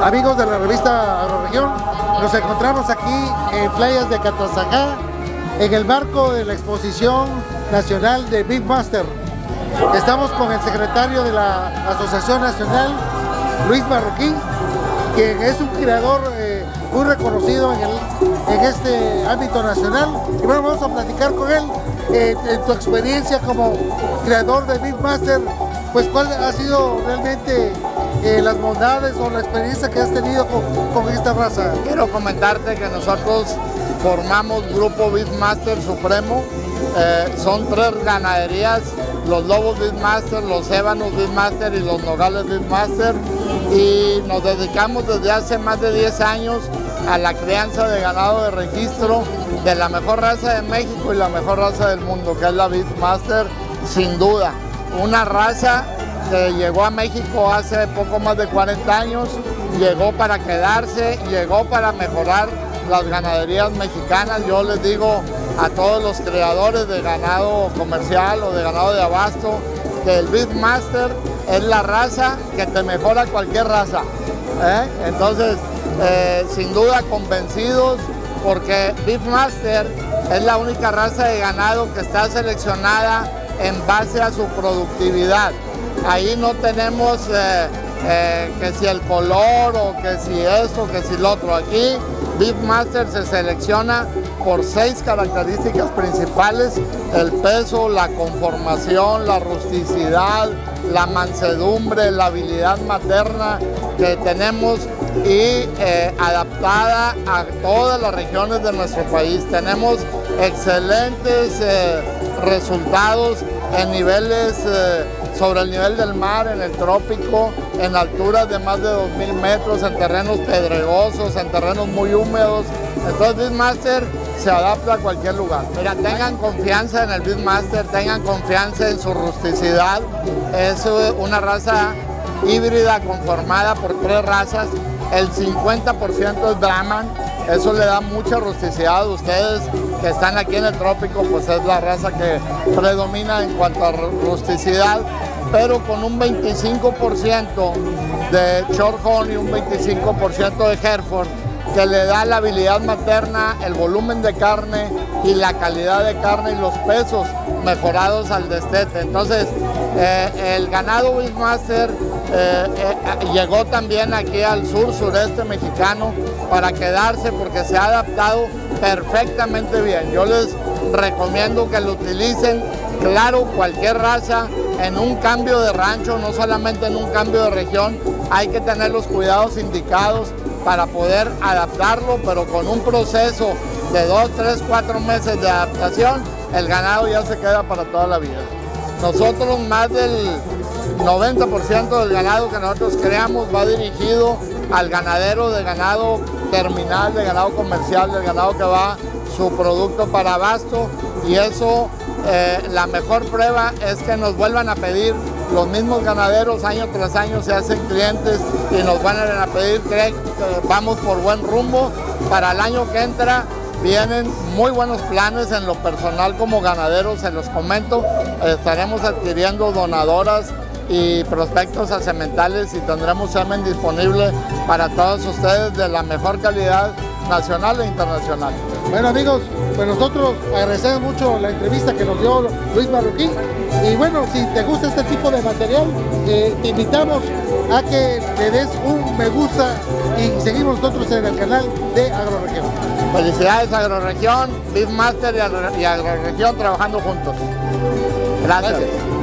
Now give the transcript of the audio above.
Amigos de la revista Agroregión, nos encontramos aquí en playas de Catazajá, en el marco de la exposición nacional de Beefmaster. Estamos con el secretario de la Asociación Nacional, Luis Marroquín, quien es un creador muy reconocido en este ámbito nacional. Y bueno, vamos a platicar con él en tu experiencia como creador de Beefmaster, pues cuál ha sido realmente las bondades o la experiencia que has tenido con esta raza. Quiero comentarte que nosotros formamos Grupo Beefmaster Supremo. Son 3 ganaderías: los Lobos Beefmaster, los Ébanos Beefmaster y los Nogales Beefmaster, y nos dedicamos desde hace más de 10 años a la crianza de ganado de registro de la mejor raza de México y la mejor raza del mundo, que es la Beefmaster, sin duda. Una raza que llegó a México hace poco más de 40 años, llegó para quedarse, llegó para mejorar las ganaderías mexicanas. Yo les digo a todos los creadores de ganado comercial o de ganado de abasto que el Beefmaster es la raza que te mejora cualquier raza. Entonces, sin duda convencidos, porque Beefmaster es la única raza de ganado que está seleccionada en base a su productividad. Ahí no tenemos que si el color o que si esto, que si lo otro. Aquí Beefmaster se selecciona por 6 características principales: el peso, la conformación, la rusticidad, la mansedumbre, la habilidad materna que tenemos y adaptada a todas las regiones de nuestro país. Tenemos excelentes resultados en niveles sobre el nivel del mar, en el trópico, en alturas de más de 2000 metros, en terrenos pedregosos, en terrenos muy húmedos. Entonces Beefmaster se adapta a cualquier lugar. Mira, tengan confianza en el Beefmaster, tengan confianza en su rusticidad. Es una raza híbrida conformada por 3 razas. El 50% es Brahman. Eso le da mucha rusticidad. Ustedes que están aquí en el trópico, pues es la raza que predomina en cuanto a rusticidad, pero con un 25% de Shorthorn y un 25% de Hereford, que le da la habilidad materna, el volumen de carne y la calidad de carne y los pesos mejorados al destete. Entonces, el ganado Beefmaster llegó también aquí al sureste mexicano para quedarse, porque se ha adaptado perfectamente bien. Yo les recomiendo que lo utilicen. Claro, cualquier raza en un cambio de rancho, no solamente en un cambio de región, hay que tener los cuidados indicados para poder adaptarlo, pero con un proceso de 2, 3, 4 meses de adaptación, el ganado ya se queda para toda la vida. Nosotros, más del 90% del ganado que nosotros creamos va dirigido al ganadero de ganado terminal, de ganado comercial, del ganado que va su producto para abasto, y eso, la mejor prueba es que nos vuelvan a pedir. Los mismos ganaderos año tras año se hacen clientes y nos van a pedir. Creen que vamos por buen rumbo. Para el año que entra vienen muy buenos planes. En lo personal, como ganadero, se los comento, estaremos adquiriendo donadoras y prospectos a sementales, y tendremos semen disponible para todos ustedes de la mejor calidad nacional e internacional. Bueno, amigos, pues nosotros agradecemos mucho la entrevista que nos dio Luis Marroquín, y bueno, si te gusta este tipo de material, te invitamos a que le des un me gusta, y seguimos nosotros en el canal de Agroregión. Felicidades Agroregión, Beefmaster y Agroregión trabajando juntos. Gracias.